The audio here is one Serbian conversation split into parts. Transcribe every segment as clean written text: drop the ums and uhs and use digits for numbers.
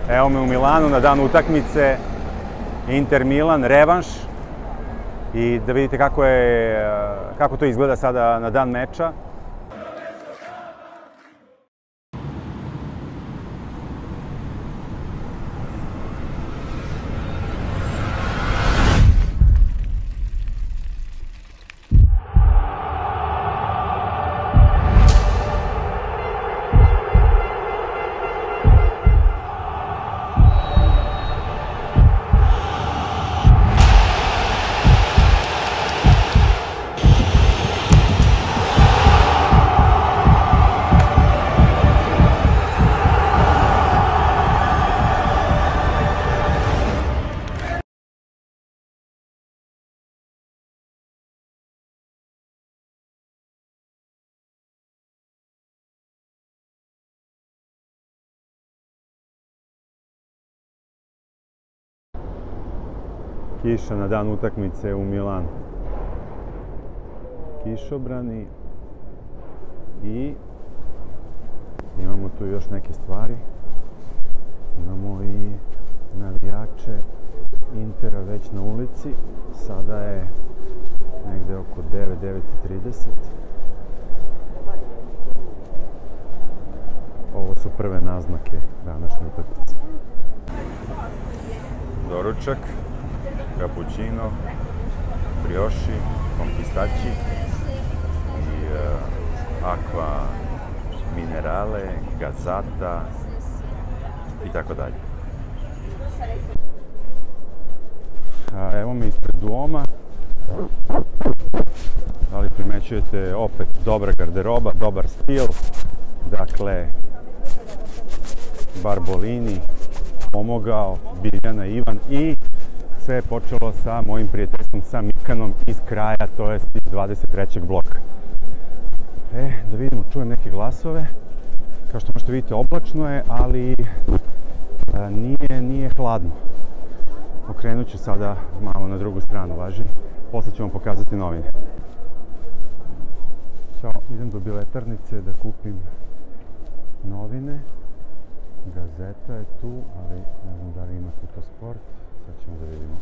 Evo me u Milanu na dan utakmice Inter Milan, revanš. I da vidite kako to izgleda sada na dan meča. Kiša na dan utakmice u Milanu. Kišobrani i imamo tu još neke stvari. Imamo i navijače Intera već na ulici. Sada je negde oko 9:30. Ovo su prve naznake današnje utakmice. Doručak, cappuccino, brioši, conquistaci i aqua minerale, gazzata i tako dalje. Evo me ispred Duoma. Ali primećujete opet dobra garderoba, dobar stil. Dakle, Barbolini, pomogao, Biljana Ivan i sve je počelo sa mojim prijateljstvom sa Mikanom iz kraja, to jest iz 23. bloka. Da vidimo, čujem neke glasove. Kao što možete vidjeti, oblačno je, ali nije hladno. Okrenut ću sada malo na drugu stranu, važi. Posle ću vam pokazati novine. Ćao, idem do biletarnice da kupim novine. Gazeta je tu, ali ne znam da li ima Tuttosport. Sad ćemo da vidimo.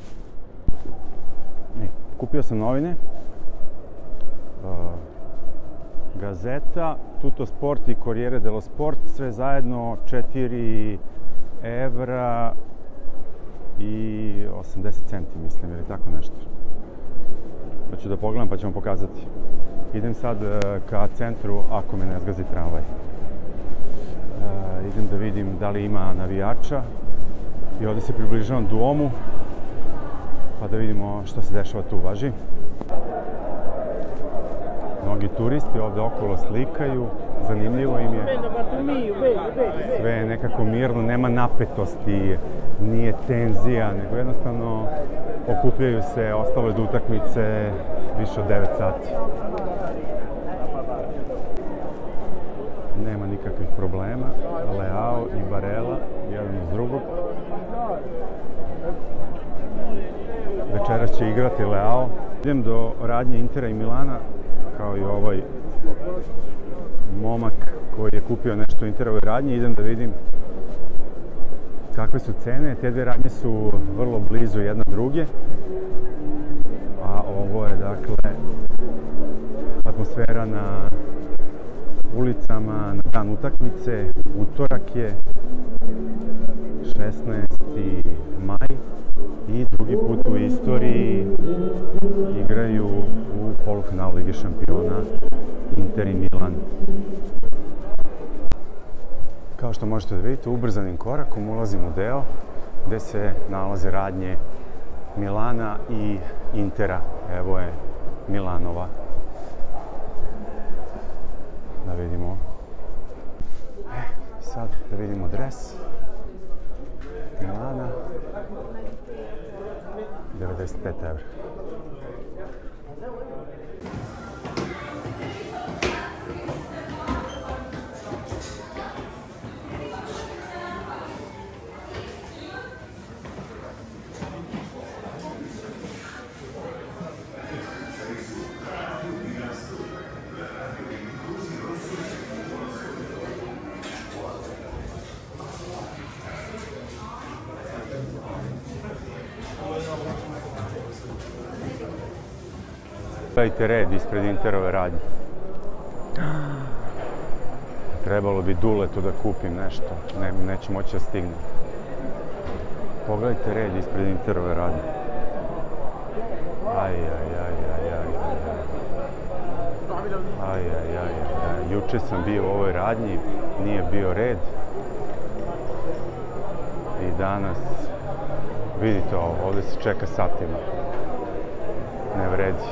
Kupio sam novine. Gazeta, Tuttosport i Corriere dello Sport, sve zajedno 4 evra i 80 centi, mislim, ili tako nešto. Da ću da pogledam pa ću vam pokazati. Idem sad ka centru ako me ne zgazi tramvaj. Idem da vidim da li ima navijača i ovdje se približavam Duomu pa da vidimo što se dešava tu, važi. Mnogi turisti ovdje okolo slikaju, zanimljivo im je. Sve je nekako mirno, nema napetosti, nije tenzija, nego jednostavno okupljaju se, ostalo je do utakmice više od 9 sati. Nema nikakvih problema. Leao i Barella, jedan uz drugog. Večeras će igrati Leao. Idem do radnje Intera i Milana, kao i ovaj momak koji je kupio nešto u Interovoj radnji. Idem da vidim kakve su cene. Te dve radnje su vrlo blizu jedna druge. A ovo je, dakle, atmosfera na ulicama na dan utakmice. Utorak je 16. maj i drugi put u istoriji igraju u polufinalu Lige šampiona Inter i Milan. Kao što možete da vidite, ubrzanim korakom ulazim u deo gde se nalaze radnje Milana i Intera. Evo je Milanova. Da vidimo. Sad da vidimo dres Milana. 95 evra. Gledajte red ispred Interove radnje. Trebalo bi Duletu da kupim nešto. Neću moći da stignem. Pogledajte red ispred Interove radnje. Juče sam bio u ovoj radnji, nije bio red. I danas, vidite ovo, ovdje se čeka satima. Ne vredi.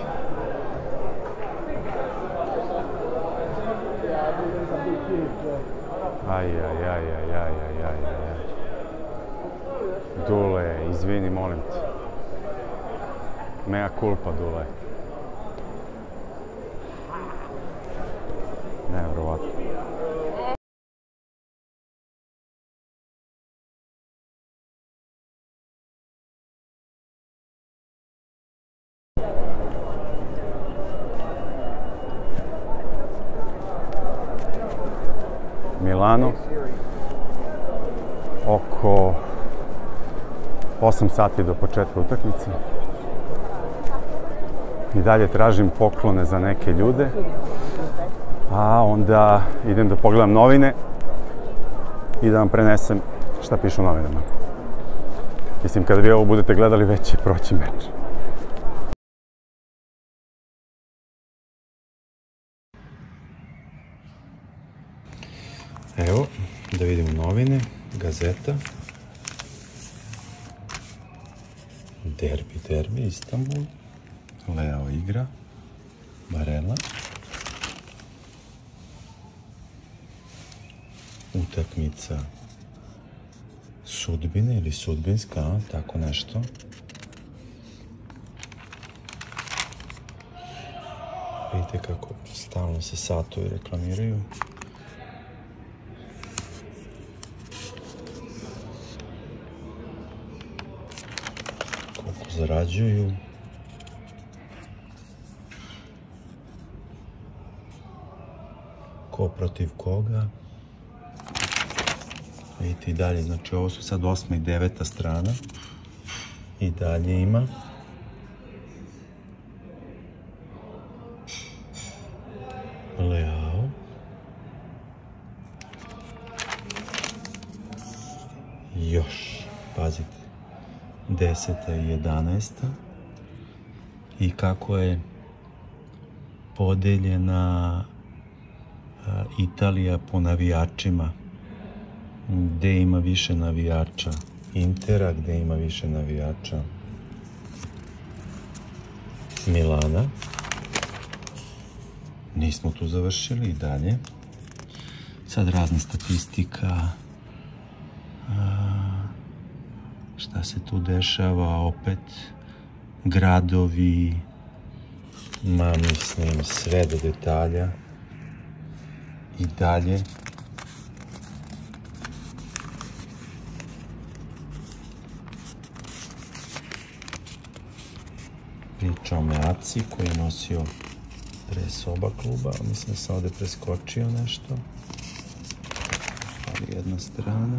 Dule, izvini, molim te. Mea culpa, Dule. Nevjerovatno. Milano, oko 8 sati do početka utakmice. I dalje tražim poklone za neke ljude, a onda idem da pogledam novine i da vam prenesem šta pišu u novinama. Mislim, kada vi ovo budete gledali, već će proći meč. Evo, da vidimo novine, Gazeta. Derbi, Istanbul. Leao igra. Barela. Utakmica sudbine ili sudbinska, tako nešto. Vidite kako stalno se satovi reklamiraju. Koliko zarađuju. Ko protiv koga. Vidite i dalje, znači ovo su sad 8. i 9. strana. I dalje ima. Leao. Još, pazite, 10. i 11. I kako je podeljena Italija po navijačima. Gde ima više navijača Intera, gde ima više navijača Milana. Nismo tu završili i dalje. Sad razna statistika. Šta se tu dešava opet? Gradovi. Mislim, sve do detalja. I dalje. Priča o Meaci koji je nosio dres oba kluba. Mislim da sam ovdje preskočio nešto. Ali jedna strana.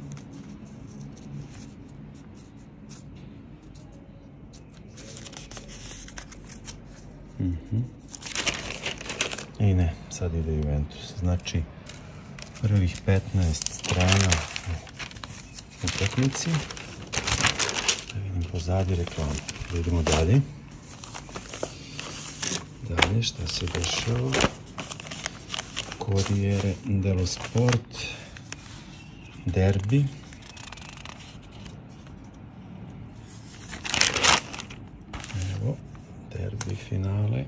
I ne, sad ide Juventus. Znači, prvih 15 strana u utakmici. Da vidim pozadnje reklamu. Idemo dalje. Dalje, šta se dešava? Corriere dello Sport. Derbi. Evo, derbi finale.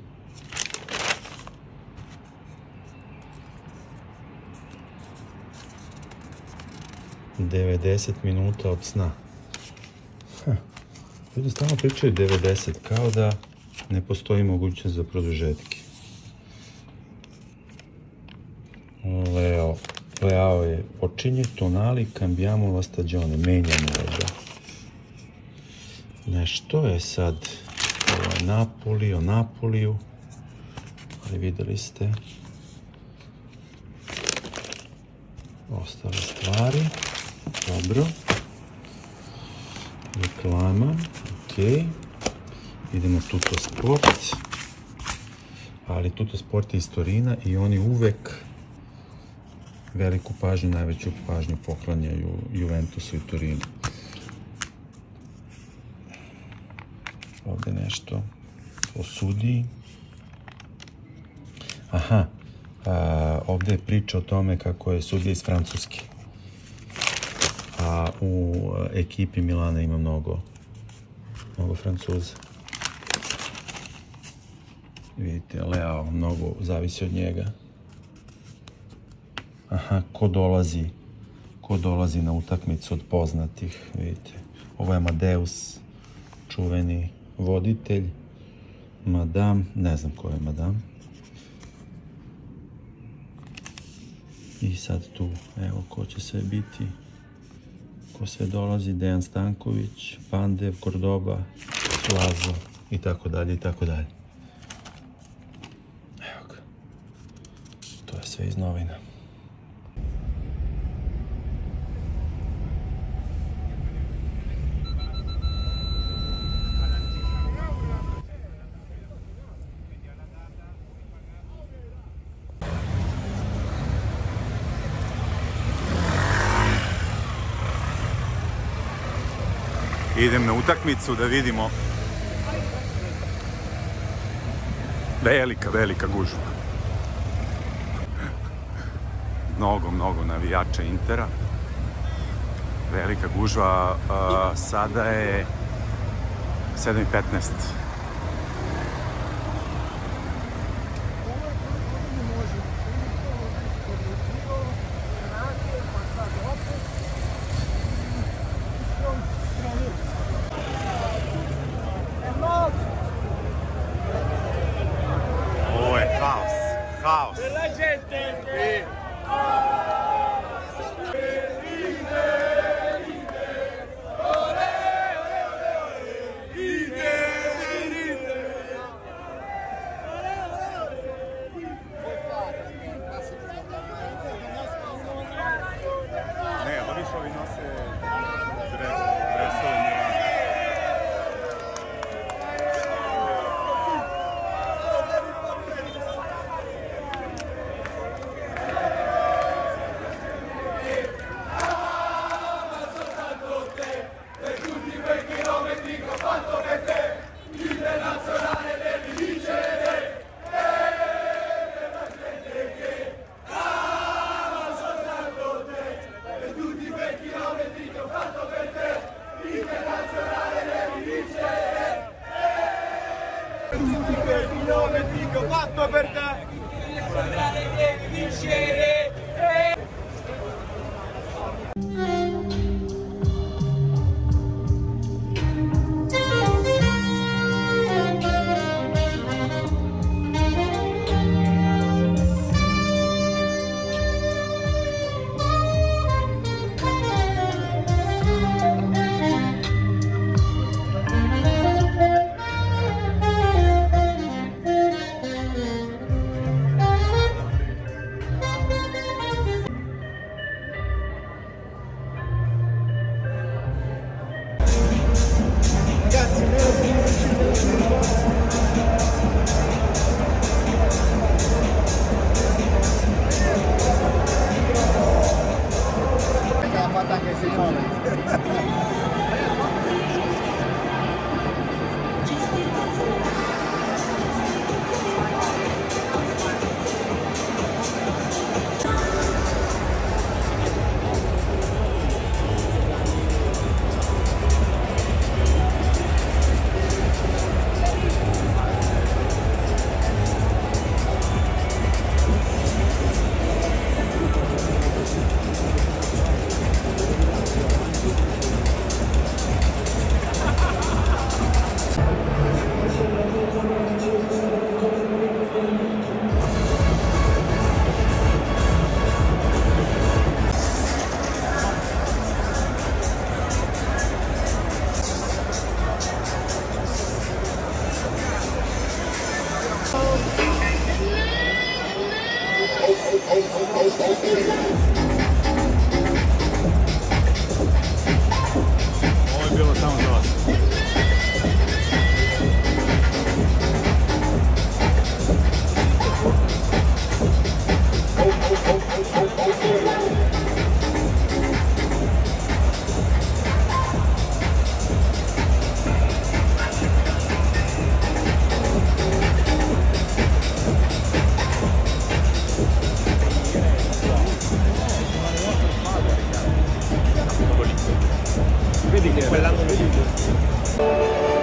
"90 minuta od sna." Ljudi stalno pričaju 90, kao da ne postoji mogućnost za produžetke. Leao je počinje, Tonali, cambiamo la stagione, menjamo ga. Nešto je sad Napoli, o Napoliju, ali videli ste ostale stvari. Dobro. Reklama, ok. Idemo Tuttosport. ali Tuttosport je iz Torina i oni uvek veliku pažnju, najveću pažnju poklanjaju Juventusu i Torinu. Ovde nešto o sudiji. Aha, ovde je priča o tome kako je sudija iz Francuske. A u ekipi Milana ima mnogo Francuza. Vidite, Leao mnogo zavisi od njega. Aha, ko dolazi na utakmicu od poznatih, vidite. Ovo je Amadeus, čuveni voditelj. Madame, ne znam ko je Madame. I sad tu, evo, ko će sve biti. Ko sve dolazi, Dejan Stanković, Pandev, Kordoba, Lazo i tako dalje i tako dalje. Evo ga. To je sve iz novina. Idem na utakmicu da vidimo. Velika gužva. Mnogo navijača Intera. Velika gužva. Sada je 7:15. Caos. La gente. Ne, ovi nose dresove Milana. Chilometri che ho fatto per te! Nazionale devi vincere! vedi che quell'anno lì.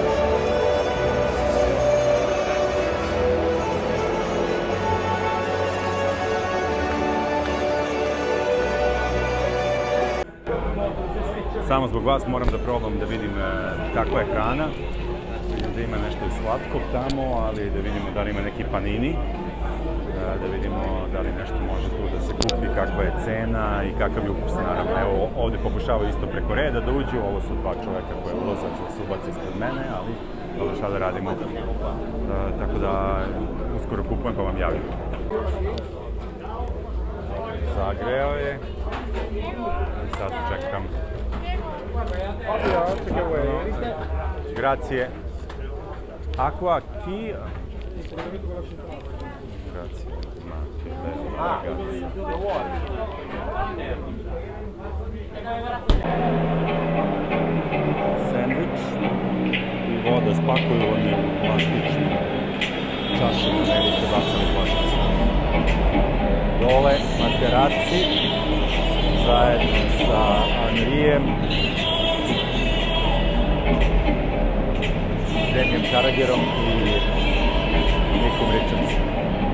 Samo zbog vas moram da probam da vidim kakva je hrana. Vidim da ima nešto i slatkog tamo, ali da vidimo da li ima neki panini. Da vidimo da li nešto može tu da se kupi, kakva je cena i kakav je ukus, naravno. Evo, ovde pokušavaju isto preko reda da uđu, ovo su dva čoveka koje ulaze da se ubaci ispred mene, ali dobro, šta da radimo. Tako da uskoro kupujem pa vam javim. Zagreo je. Sad čekam. Grazie. Acqua chi? Grazie. Ma che bello, ragazzi. Sandwich i voda spakuju oni u plastičnu čašu, ne biste bacali plasticu. Dole na teraci zajedno sa Anrijem, Demijem Karagerom i Nikom Richardsom.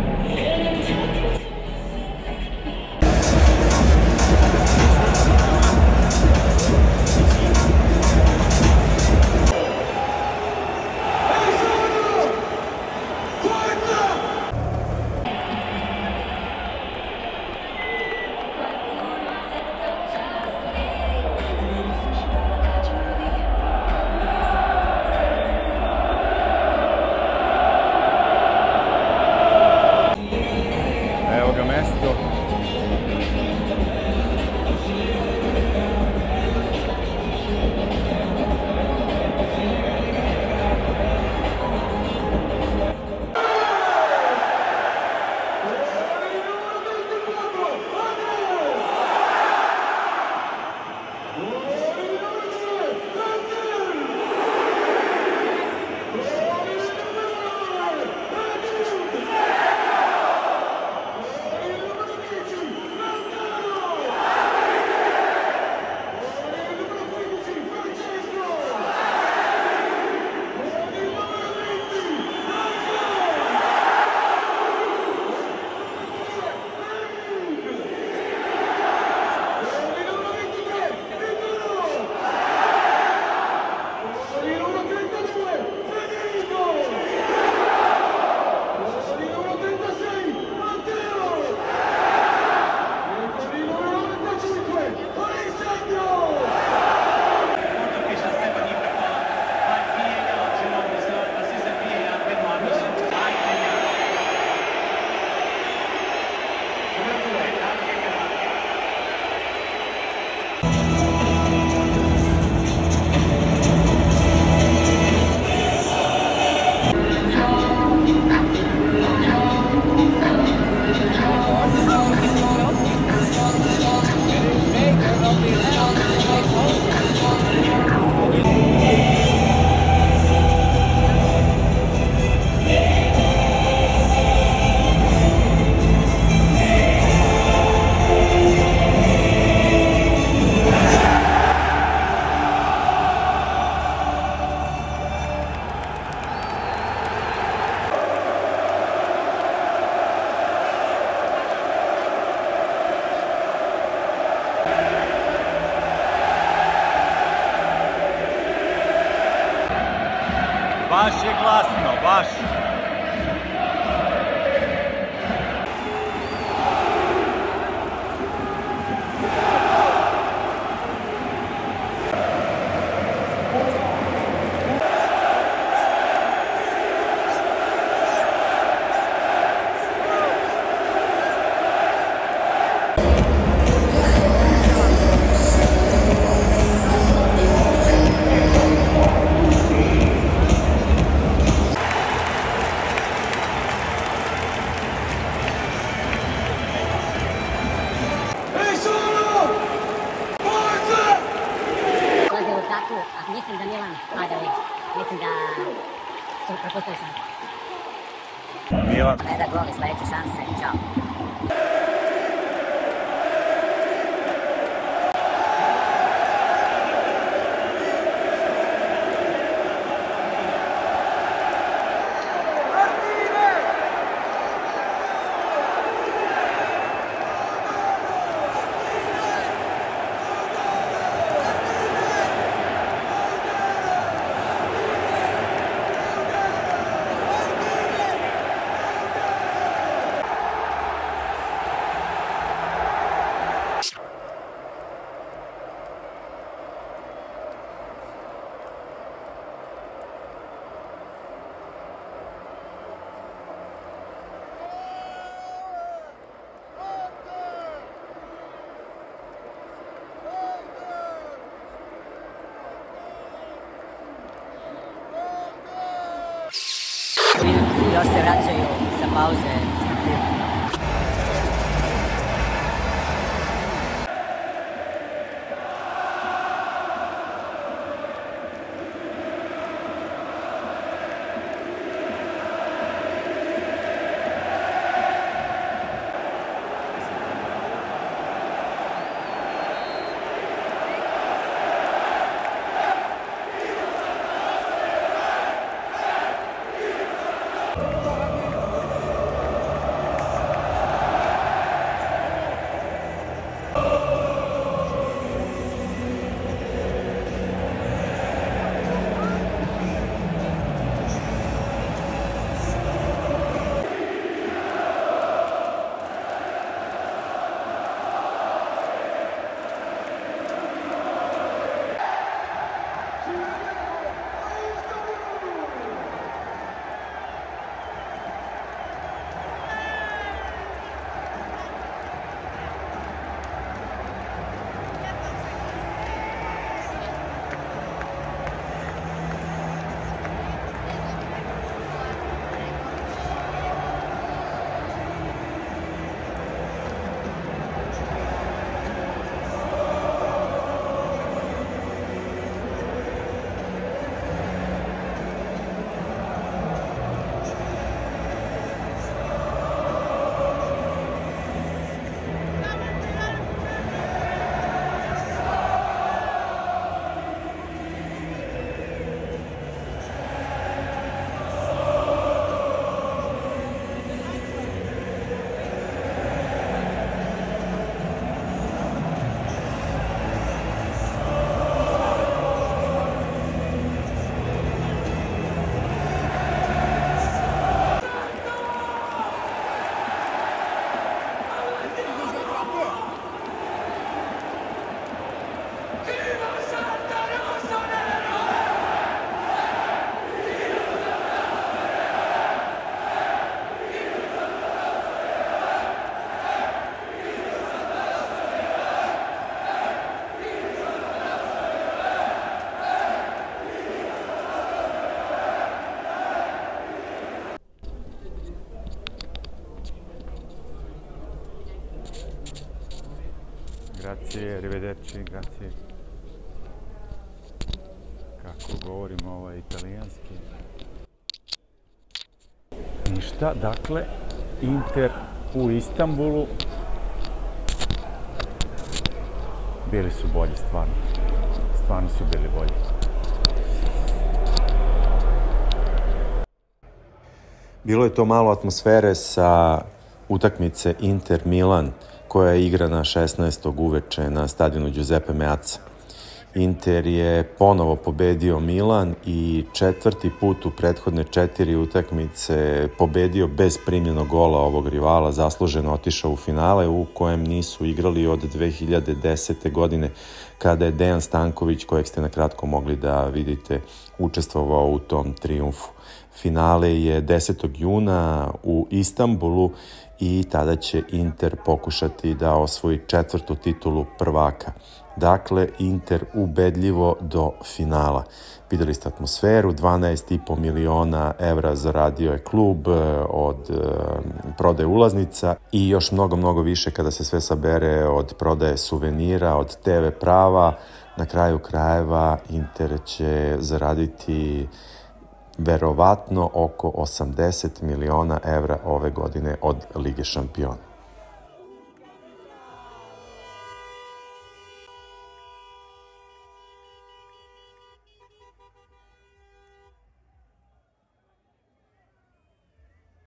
Baš je glasno, baš. Mislim da Milan padali, mislim da su propustili šanse. Milan. Gleda gol i sledeće šanse, čao. još se vraćaju sa pauze. Grazie, arrivederci, grazie. Kako govorimo ovaj italijanski. Ništa, dakle, Inter u Istanbulu. Bili su bolji, stvarno. Stvarno su bili bolji. Bilo je to malo atmosfere sa utakmice Inter-Milan, koja je igrana 16. uveče na stadionu Giuseppe Meazza. Inter je ponovo pobedio Milan i četvrti put u prethodne 4 utakmice pobedio bez primljenog gola ovog rivala, zasluženo otišao u finale u kojem nisu igrali od 2010. godine, kada je Dejan Stanković, kojeg ste na kratko mogli da vidite, učestvovao u tom trijumfu. Finale je 10. juna u Istanbulu i tada će Inter pokušati da osvoji 4. titulu prvaka. Dakle, Inter ubedljivo do finala. Videli ste atmosferu, 12,5 miliona evra zaradio je klub od prodaje ulaznica i još mnogo više kada se sve sabere od prodaje suvenira, od TV prava. Na kraju krajeva Inter će zaraditi verovatno oko 80 miliona evra ove godine od Lige šampiona.